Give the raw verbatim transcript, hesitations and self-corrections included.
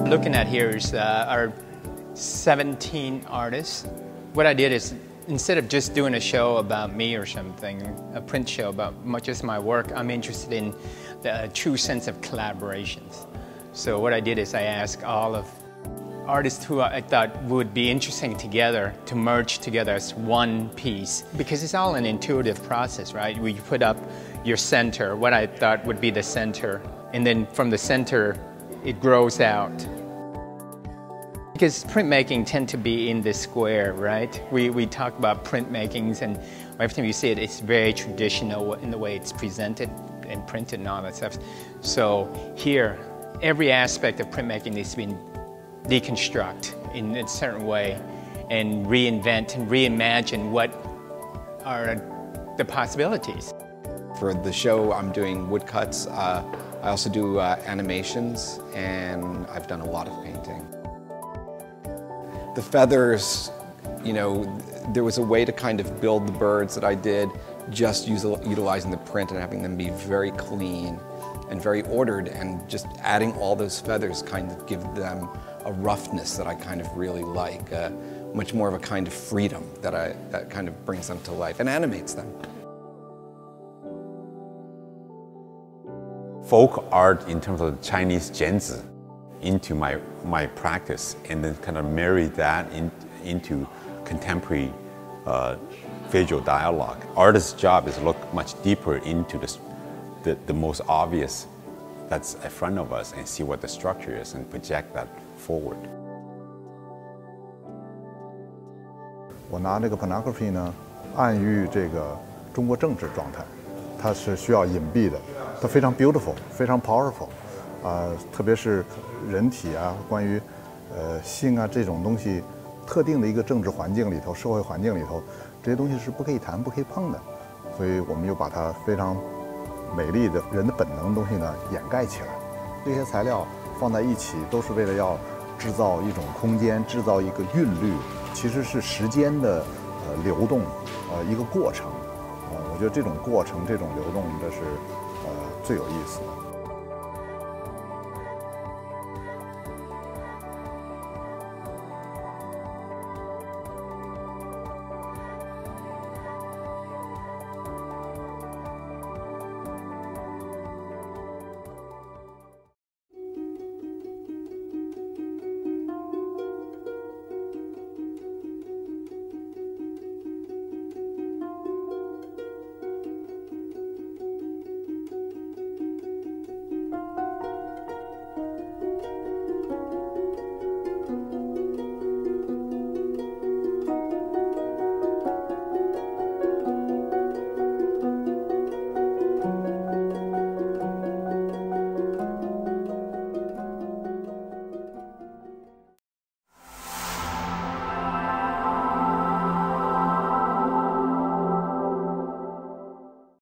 Looking at here is uh, our seventeen artists. What I did is, instead of just doing a show about me or something, a print show about just my work, I'm interested in the true sense of collaborations. So what I did is I asked all of artists who I thought would be interesting together to merge together as one piece, because it's all an intuitive process, right? Where you put up your center, what I thought would be the center, and then from the center it grows out. Because printmaking tend to be in the square, right? We, we talk about printmakings, and every time you see it, it's very traditional in the way it's presented and printed and all that stuff. So here, every aspect of printmaking needs to be deconstruct in a certain way and reinvent and reimagine what are the possibilities. For the show, I'm doing woodcuts. Uh, I also do uh, animations, and I've done a lot of painting. The feathers, you know, there was a way to kind of build the birds that I did, just use, utilizing the print and having them be very clean and very ordered, and just adding all those feathers kind of give them a roughness that I kind of really like, uh, much more of a kind of freedom that, I, that kind of brings them to life and animates them. Folk art in terms of Chinese jianzi into my, my practice, and then kind of marry that in, into contemporary uh, visual dialogue. Artist's job is to look much deeper into the, the, the most obvious that's in front of us and see what the structure is and project that forward. 我拿这个 pornography 呢，暗喻这个中国政治状态，它是需要隐蔽的，它非常 beautiful， 非常 powerful， 啊、呃，特别是人体啊，关于呃性啊这种东西，特定的一个政治环境里头、社会环境里头，这些东西是不可以谈、不可以碰的，所以我们又把它非常美丽的人的本能的东西呢掩盖起来。这些材料放在一起，都是为了要制造一种空间，制造一个韵律，其实是时间的呃流动，呃一个过程。呃，我觉得这种过程、这种流动，这是呃最有意思的。